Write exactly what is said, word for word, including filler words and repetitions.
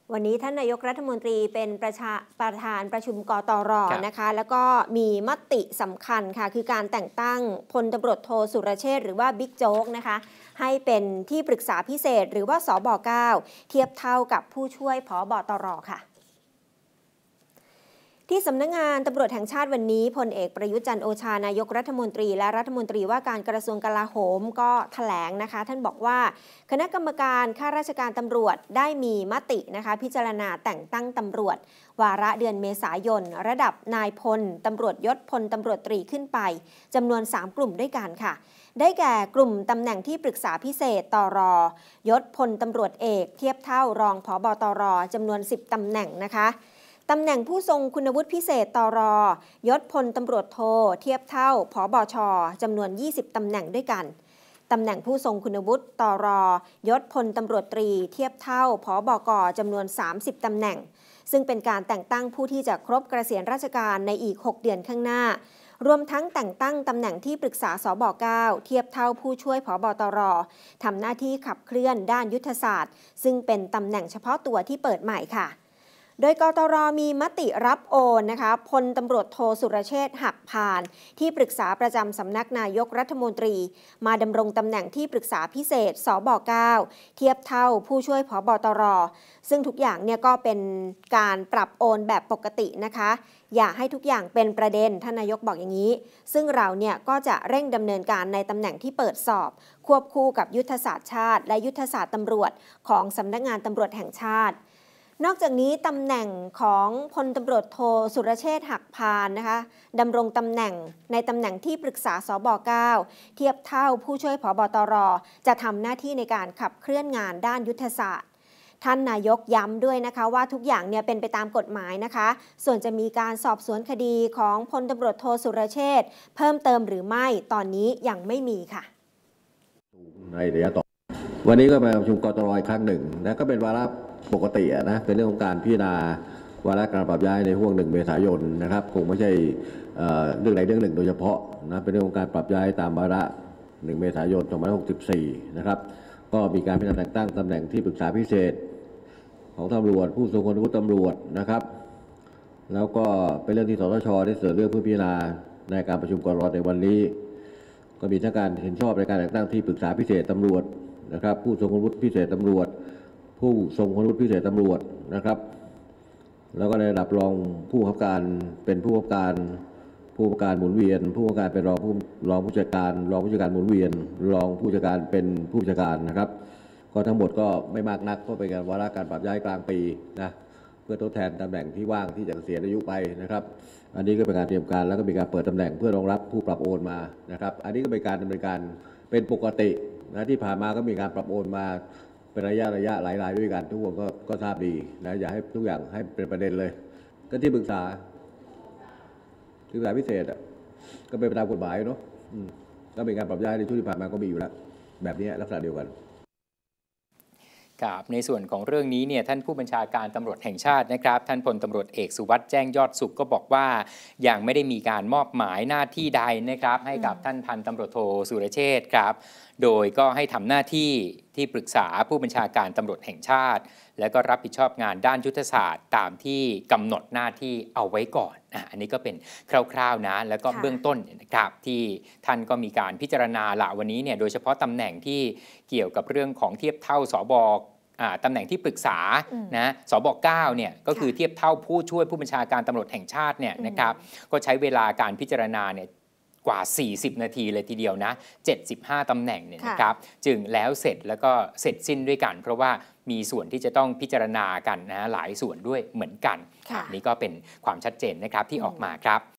วันนี้ท่านนายกรัฐมนตรีเป็นประชาประธานประชุมกตร.นะคะแล้วก็มีมติสำคัญค่ะคือการแต่งตั้งพลตำรวจโทสุรเชษฐ์หรือว่าบิ๊กโจ๊กนะคะให้เป็นที่ปรึกษาพิเศษหรือว่าสบเก้าเทียบเท่ากับผู้ช่วยผบตร.ค่ะที่สำนักงานตำรวจแห่งชาติวันนี้พลเอกประยุทธ์จันทร์โอชานายกรัฐมนตรีและรัฐมนตรีว่าการกระทรวงกลาโหมก็แถลงนะคะท่านบอกว่าคณะกรรมการข้าราชการตำรวจได้มีมตินะคะพิจารณาแต่งตั้งตำรวจวาระเดือนเมษายนระดับนายพลตำรวจยศพลตำรวจตรีขึ้นไปจำนวนสามกลุ่มด้วยกันค่ะได้แก่กลุ่มตำแหน่งที่ปรึกษาพิเศษตร.ยศพลตำรวจเอกเทียบเท่ารองผบตร.จำนวนสิบตำแหน่งนะคะตำแหน่งผู้ทรงคุณวุฒิพิเศษตร.ยศพลตำรวจโทเทียบเท่าผบช.จำนวนยี่สิบตำแหน่งด้วยกันตำแหน่งผู้ทรงคุณวุฒิตร.ยศพลตำรวจตรีเทียบเท่าผบก.จำนวนสามสิบตำแหน่งซึ่งเป็นการแต่งตั้งผู้ที่จะครบเกษียณราชการในอีกหกเดือนข้างหน้ารวมทั้งแต่งตั้งตำแหน่งที่ปรึกษาสบเก้าเทียบเท่าผู้ช่วยผบตร.ทำหน้าที่ขับเคลื่อนด้านยุทธศาสตร์ซึ่งเป็นตำแหน่งเฉพาะตัวที่เปิดใหม่ค่ะโดยกตร.มีมติรับโอนนะคะพลตำรวจโทสุรเชษฐ์หักพานที่ปรึกษาประจำสำนักนายกรัฐมนตรีมาดำรงตำแหน่งที่ปรึกษาพิเศษสบเก้าเทียบเท่าผู้ช่วยผบตร.ซึ่งทุกอย่างเนี่ยก็เป็นการปรับโอนแบบปกตินะคะอย่าให้ทุกอย่างเป็นประเด็นท่านนายกบอกอย่างนี้ซึ่งเราเนี่ยก็จะเร่งดำเนินการในตำแหน่งที่เปิดสอบควบคู่กับยุทธศาสตร์ชาติและยุทธศาสตร์ตำรวจของสำนักงานตำรวจแห่งชาตินอกจากนี้ตำแหน่งของพลตำรวจโทสุรเชษฐ์หักพานนะคะดำรงตำแหน่งในตำแหน่งที่ปรึกษาสบเก้าเทียบเท่าผู้ช่วยผบตร.จะทำหน้าที่ในการขับเคลื่อนงานด้านยุทธศาสตร์ท่านนายกย้ำด้วยนะคะว่าทุกอย่างเนี่ยเป็นไปตามกฎหมายนะคะส่วนจะมีการสอบสวนคดีของพลตำรวจโทสุรเชษฐ์เพิ่มเติมหรือไม่ตอนนี้ยังไม่มีค่ะในระยะต่อวันนี้ก็มาประชุมกตร.อีกครั้งหนึ่งนะก็เป็นวาระปกตินะเป็นเรื่องของการพิจารณาวาระการปรับย้ายในห่วงหนึ่งเมษายนนะครับคงไม่ใช่เรื่องใดเรื่องหนึ่งโดยเฉพาะนะเป็นเรื่องของการปรับย้ายตามวาระหนึ่งเมษายนสองพันห้าร้อยหกสิบสี่นะครับก็มีการพิจารณาแต่งตั้งตำแหน่งที่ปรึกษาพิเศษของตำรวจผู้ทรงคุณวุฒิตำรวจนะครับแล้วก็เป็นเรื่องที่สตช.ได้เสนอเรื่องเพื่อพิจารณาในการประชุมกตร.ในวันนี้ก็มีทั้งการเห็นชอบในการแต่งตั้งที่ปรึกษาพิเศษตำรวจนะครับผู้ทรงคุณวุฒิพิเศษตำรวจผู้ทรงคุณวุฒิพิเศษตำรวจนะครับแล้วก็ในระดับรองผู้บังคับการเป็นผู้บังคับการผู้บังคับการหมุนเวียนผู้บังคับการเป็นรองผู้รองผู้จัดการรองผู้จัดการหมุนเวียนรองผู้จัดการเป็นผู้จัดการนะครับก็ทั้งหมดก็ไม่มากนักเพราะเป็นการวาระการปรับย้ายกลางปีนะเพื่อทดแทนตำแหน่งที่ว่างที่จะเกษียณอายุไปนะครับอันนี้ก็เป็นการเตรียมการแล้วก็มีการเปิดตำแหน่งเพื่อรองรับผู้ปรับโอนมานะครับอันนี้ก็เป็นการดำเนินการเป็นปกตินะที่ผ่านมาก็มีการปรับโอนมาเป็นระยะระยะหลายรายด้วยกันทุกคนก็ก็ทราบดีนะอย่าให้ทุกอย่างให้เป็นประเด็นเลยก็ที่ปรึกษาที่ปรึกษาพิเศษอ่ะก็เป็นไปตามกฎหมายเนาะก็เป็นการปรับย้ายในช่วงที่ผ่านมาก็มีอยู่แล้วแบบนี้ลักษณะเดียวกันครับในส่วนของเรื่องนี้เนี่ยท่านผู้บัญชาการตำรวจแห่งชาตินะครับท่านพลตำรวจเอกสุวัสดิ์แจ้งยอดสุขก็บอกว่ายังไม่ได้มีการมอบหมายหน้าที่ใดนะครับให้กับท่านพันตำรวจโทสุรเชษฐ์ครับโดยก็ให้ทำหน้าที่ที่ปรึกษาผู้บัญชาการตำรวจแห่งชาติและก็รับผิดชอบงานด้านยุทธศาสตร์ตามที่กำหนดหน้าที่เอาไว้ก่อนอ่ะอันนี้ก็เป็นคร่าวๆนะแล้วก็เบื้องต้นนะครับที่ท่านก็มีการพิจารณาละวันนี้เนี่ยโดยเฉพาะตำแหน่งที่เกี่ยวกับเรื่องของเทียบเท่าสบตำแหน่งที่ปรึกษานะสบเก้าเนี่ยก็คือเทียบเท่าผู้ช่วยผู้บัญชาการตำรวจแห่งชาติเนี่ยนะครับก็ใช้เวลาการพิจารณาเนี่ยกว่าสี่สิบนาทีเลยทีเดียวนะเจ็ดสิบห้าตำแหน่งเนี่ยนะครับจึงแล้วเสร็จแล้วก็เสร็จสิ้นด้วยกันเพราะว่ามีส่วนที่จะต้องพิจารณากันนะหลายส่วนด้วยเหมือนกันนี่ก็เป็นความชัดเจนนะครับที่ออกมาครับ